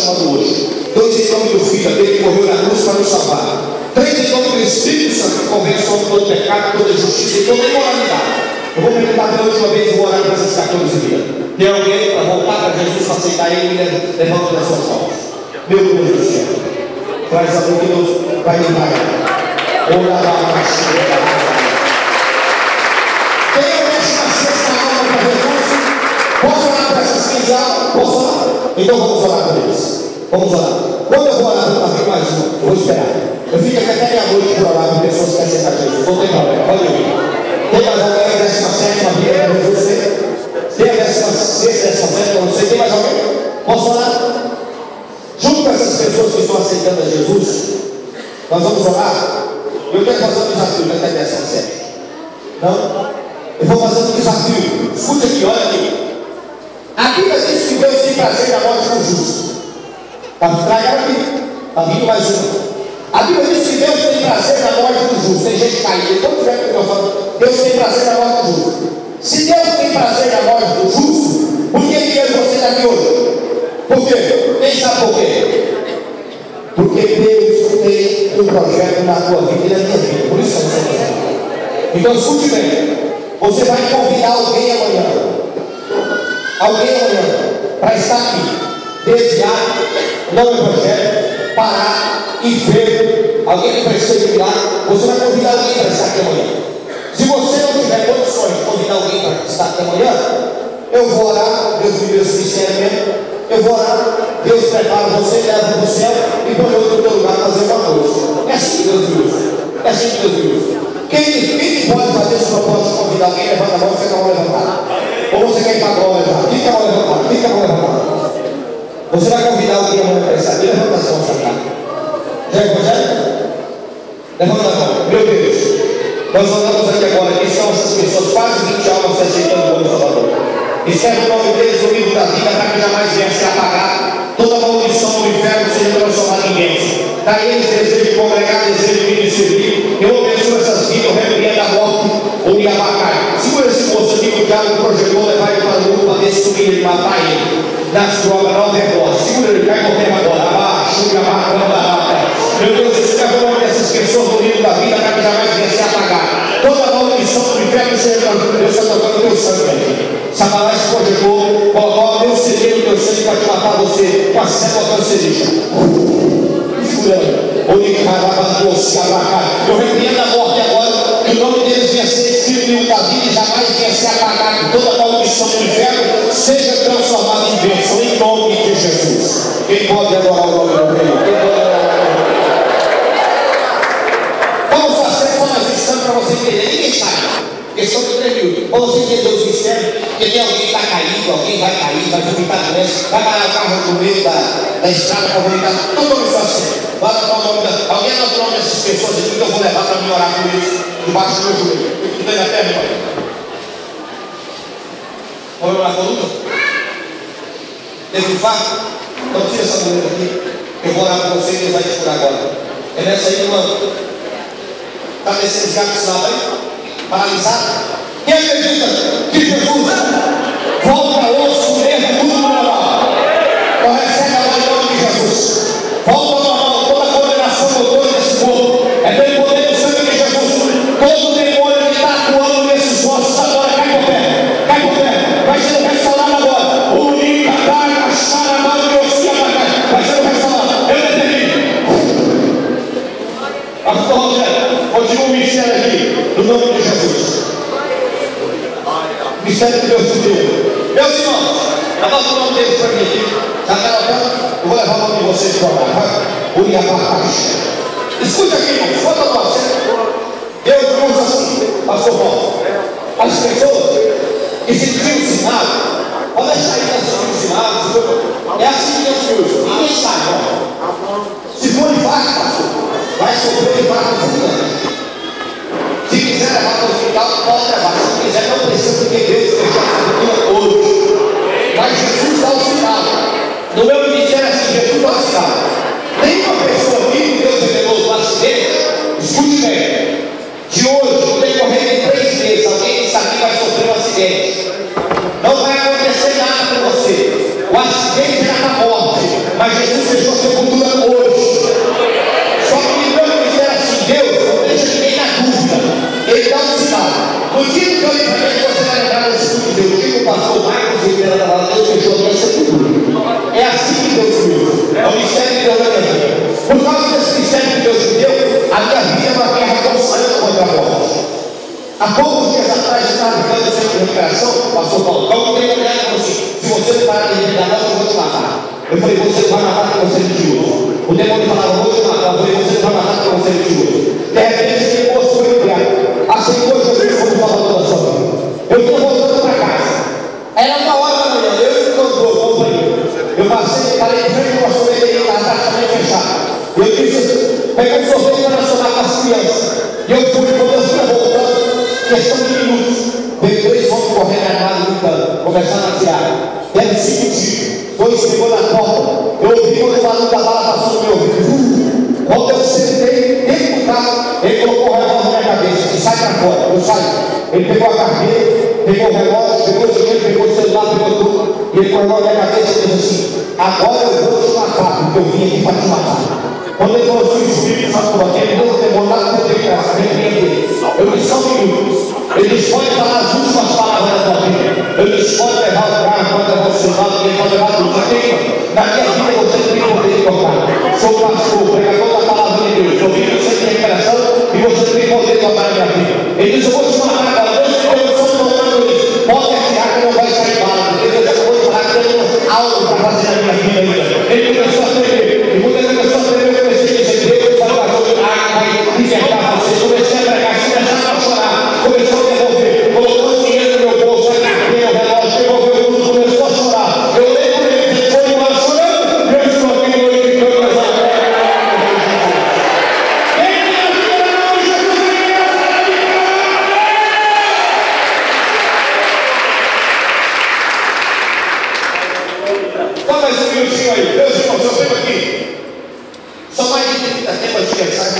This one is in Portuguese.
chamado hoje. 2, em nome do Filho, aquele que morreu na cruz para nos salvar. 3, em nome do Espírito Santo, que convenção de todo pecado, toda justiça e toda imoralidade. Eu vou perguntar pela última vez e vou orar para essas 14 vidas. Tem alguém para voltar para Jesus, para aceitar Ele, levanta as suas mãos. Meu Deus do céu, traz a mão que Deus vai me pagar. Orar a Quem é essa sexta alma para Jesus? Posso orar para essas 15 almas? Posso orar? Então vamos orar por eles. Vamos orar. Quando eu vou orar, eu vou fazer mais um. Eu vou esperar. Eu fico aqui até meia-noite por orar por pessoas que querem aceitar Jesus. Não tem problema. Pode ir. Tem mais alguém a 17ª vida para Jesus? Tem a 16ª, 17ª, não sei. Tem mais alguém? Posso orar? Junto com essas pessoas que estão aceitando a Jesus, nós vamos orar. Eu quero fazer um desafio até a 17ª. Não? Eu vou fazer um desafio. Escute aqui, olha aqui. A Bíblia diz que Deus tem prazer na morte do justo. Traga aqui. Está vindo mais uma. A Bíblia diz que Deus tem prazer na morte do justo. Tem gente caída. Então, tiver que eu falo, Deus tem prazer na morte do justo. Se Deus tem prazer na morte do justo, por que eu e você está aqui hoje? Por quê? Quem sabe por quê? Porque Deus tem um projeto na tua vida e na minha vida. Por isso que você está aqui. Então, escute bem. Você vai convidar alguém amanhã. Para estar aqui. Desviar, não é projeto, parar e ver alguém que precisa de milagre. Você vai convidar alguém para estar aqui amanhã. Se você não tiver condições de convidar alguém para estar aqui amanhã, eu vou orar, Deus me deu esse ministério mesmo. Eu vou orar, Deus prepara você, leva para o céu e põe outro no teu lugar fazer uma coisa. É assim que Deus me usa. É assim que Deus me usa. Quem pode fazer esse propósito de convidar alguém, levanta a mão, fica a mão levantada. Ou você quer ir para a mão levantada? Fica a mão levantada, fica a mão levantada. Você vai convidar alguém amanhã para estar aqui, levanta as mãos para cá. Já é evangélico? Levanta a mão. Meu Deus, nós andamos aqui agora, quem são essas pessoas? Quase 20 almas aceitando o nome do Salvador. Escreve o nome deles no livro da vida para que jamais venha se apagar. Toda maldição do inferno seja transformada em bênção. Daí eles desejam congregar, desejam vir e servir. Eu abençoo essas vidas, eu repreendo a morte ou me abacai. Segura esse moço aqui que o diabo projetou, levar ele para o mundo para destruir ele, matar ele. Nas drogas, na overdose. Segura ele, cai por terra agora. Abaixo, abaixo. Meu Deus, escreve o nome dessas pessoas no livro da vida para que jamais venha se apagar. Toda maldição do inferno seja transformada. Deus está tocando o teu sangue, meu filho. Satanás se projetou, colocou o teu segredo, o teu sangue para te matar você com a célula cancerígena. Eu repreendo a morte agora, que o nome deles venha ser escrito no livro da vida e jamais venha se apagar, que toda maldição do inferno seja transformada em bênção, em nome de Jesus. Quem pode adorar o nome do Rei? Vamos fazer só mais instante para você entender. Ninguém sabe. Questão de 3 minutos. Para você entender os mistérios, porque tem alguém que está caído, alguém vai cair, vai vomitar doença, vai parar o carro no meio da estrada para vomitar. Não vamos fazer. Alguém anota o nome dessas pessoas aqui que eu vou levar para me orar por isso, debaixo do meu joelho. Tudo bem na terra, irmão? Vamos orar com luta? Teve um fato? Então tira essa mulher aqui. Eu vou orar por você e Deus vai te curar agora. É nessa aí, irmão. Está descendo já desse lado aí? Paralisado? Quem acredita que Jesus volta osso mesmo, tudo normal? Então recebe agora em nome de Jesus. Volta ao normal, toda a condenação motor desse corpo. É pelo poder do sangue de Jesus. Todo demônio que está atuando nesses ossos agora cai por terra. Cai por terra. Vai sendo restaurado agora. O Urica, Daga, Xaramado, vai sendo restaurado. Eu determino. Pastor Rogério, continua o mistério aqui, no nome de Jesus. Mistério que Deus te deu. Meus irmãos, anota o nome deles para mim aqui. Já está anotando? Eu vou levar o nome de vocês para lá. Uriabacaxi. Escuta aqui, irmãos. Conta para você. Deus usa assim, pastor Paulo. As pessoas que sentiram o sinal, pode deixar aí para sentir o sinal. É assim que Deus usa. Ninguém sabe, ó. Se for infarto, pastor, vai sofrer infarto fulminante. Se quiser levar para o hospital, pode levar. Se quiser, não precisa, porque Deus fechou a cultura hoje. Mas Jesus dá o sinal. No meu ministério é assim, Jesus dá o sinal. Nenhuma pessoa aqui que Deus revelou do acidente, escute bem. De hoje, no decorrer de 3 meses, alguém que está aqui vai sofrer um acidente. Não vai acontecer nada com você. O acidente já está morto. mas Jesus fechou a sepultura hoje. Só que quando eu disser assim, Deus, não deixa ninguém na dúvida, Ele dá um sinal. No dia que eu livramento, você vai entrar no Espírito de Deus. Diga o pastor Marcos Ribeiro da palavra, Deus fechou a minha sepultura. É assim que Deus viu. É o mistério de Deus na minha vida. Por causa desse mistério que Deus me deu, a minha vida é uma guerra constante contra a morte. Há poucos dias atrás, eu estava ficando no centro de recuperação, o pastor Paulo, então tem mulher que falou assim, se você não parar de revidar, eu vou te matar. Eu falei, você não vai matar porque você é mentiroso. O demônio falava, vou te matar. Eu falei, você não vai matar porque você é mentiroso. De repente, esse moço foi criado. Aceitou Jesus como salvador da sua vida. Eu estou voltando para casa. Era 1h da manhã, eu e o cantor, companheiro. Eu passei, parei de frente com a sorveteria, estava praticamente fechada. Eu disse, peguei um sorvete para nacional com as crianças. E eu fui, quando eu fui voltando, questão de minutos, veio 3 homens correndo armados, gritando, começaram a tirar. Deram 5 tiros. 2 pegou na porta. Eu ouvi quando o barulho da bala passou no meu ouvido. Quando eu sentei dentro do carro, ele colocou o relógio na minha cabeça e sai para fora. Eu saí. Ele pegou a carteira, pegou o relógio, pegou o dinheiro, pegou o celular, pegou tudo. E ele colocou na minha cabeça e disse assim: agora eu vou te matar, porque eu vim aqui para te matar. Quando ele falou assim, o Espírito Santo falou, ele não demorou nada para ter graça, eu disse só um minuto. Ele disse, pode falar as últimas palavras da tua vida. Eu disse, pode levar o carro, pode levar o celular, pode levar tudo. Na minha vida você não tem poder de tocar. Sou pastor, pregador da palavra de Deus. Eu vim no centro de recuperação e você tem poder de tocar na minha vida. Ele disse, eu vou te matar agora. Deus te deu o som tocando isso. Pode atirar que não vai sair bala. Deus, eu vou te falar que tem algo para fazer na minha vida ainda. Ele começou a tremer. E quando ele começou a tremer, eu comecei a dizer, Deus, salvação de água, vai libertar vocês. Comecei a pregar, se deixar a chorar. Começou a devolver. Colocou o dinheiro no meu bolso, a carteira, o relógio, devolveu tudo, começou a chorar. Eu olhei para ele, ele foi embora chorando. Eu estou aqui glorificando as glórias. Ele tem a vida na mão de Jesus, Só mais um minutinho aí. Meus irmãos, eu venho aqui. São mais de 30 temas de mensagem